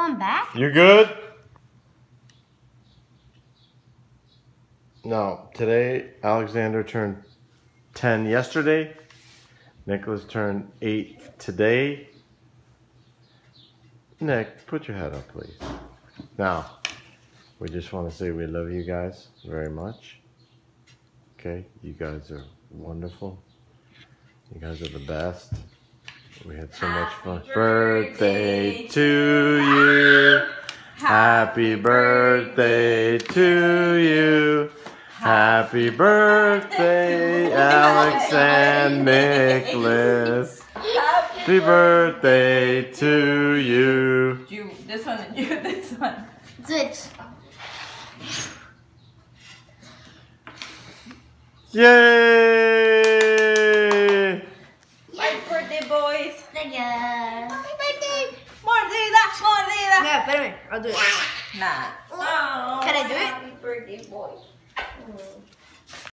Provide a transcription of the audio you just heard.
call him back? You good? No, today Alexander turned 10 yesterday. Nicholas turned 8 today. Nick, put your head up, please. Now, we just want to say we love you guys very much. Okay, you guys are wonderful. You guys are the best. We had so much fun. Birthday to you. Happy birthday to you. Happy birthday, Alex and Nicholas. Happy birthday to you. You this one and you this one. Switch. Yay! Happy birthday, boys. Happy birthday. Mordida, mordida. No, espérame. I'll do it. Nah. Can I do it? Happy birthday, boys.